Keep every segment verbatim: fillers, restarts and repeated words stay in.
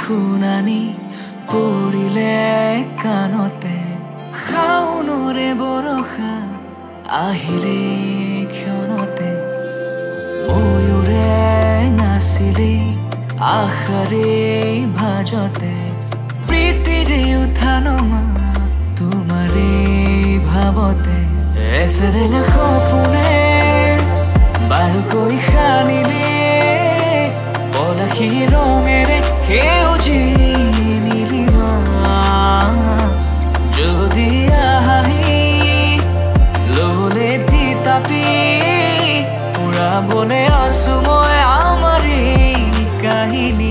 শুনানি পৰিলে কাণতে শাওনৰে বৰষা আহিলে ক্ষণতে ময়ূৰে নাচিলে আশাৰে ভাজতে প্ৰীতিৰে উঠানমা তোমাৰে ভাবতে এচেৰেঙা সপোনে বাৰুকৈ সানিলে পলাশী ৰঙেৰে সেউজী নীলিমা যদি আহি ললে তিতাপি উৰাবলে আছো মই আমাৰ এই কাহিনী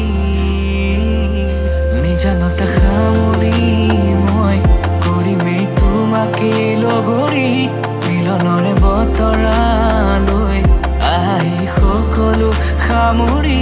নিজানতা সামৰি মই কৰিমেই তোমাকে লগৰী মিলনৰে বতৰালৈ আহি সকলো সামৰি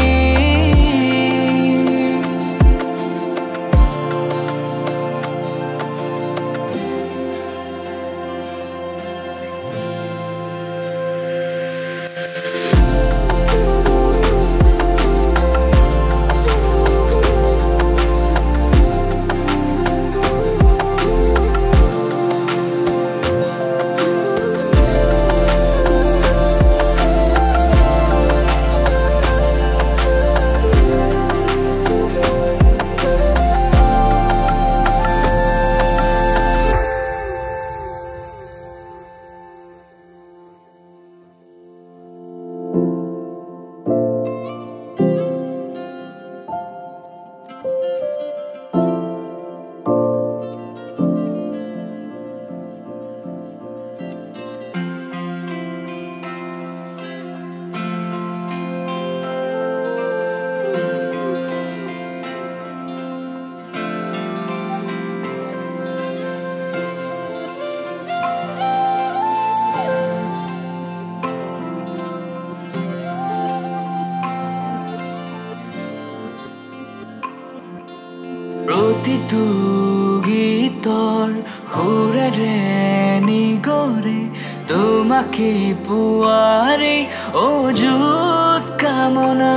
প্ৰতিটো গীতৰ সুৰেৰে নিগৰে তোমাকে পোৱাৰে অযুত কামনা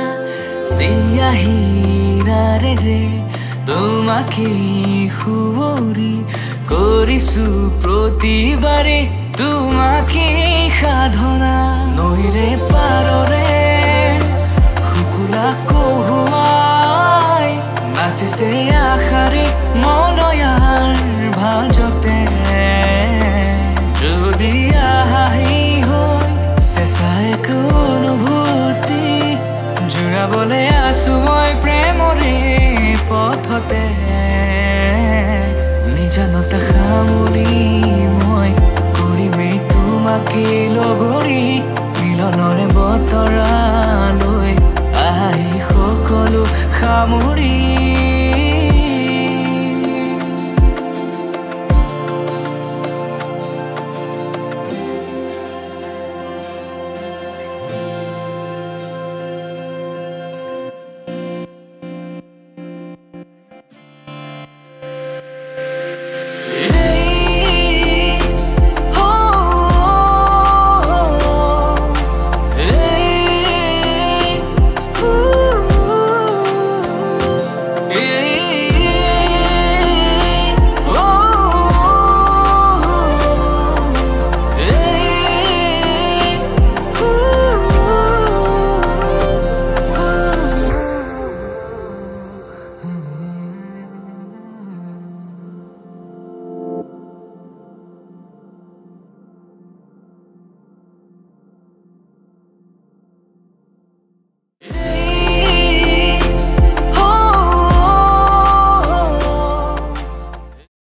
চিয়াহীৰাৰে তোমাকে সুৱৰি কৰিছো প্ৰতিবাৰে তোমাকে সাধনা নৈৰে পাৰৰে শুকুলা কহুৱাই নাচিছে আশাৰে মনয়াৰ ভাজতে যদি আহি হৈ চেঁচা এক অনুভূতি জোৰাবলে আছো মই প্ৰেমৰে পথতে নিজানতা সামৰি মই কৰিমেই তোমাকে লগৰী মিলনৰে বতৰালৈ আহি সকলো সামৰি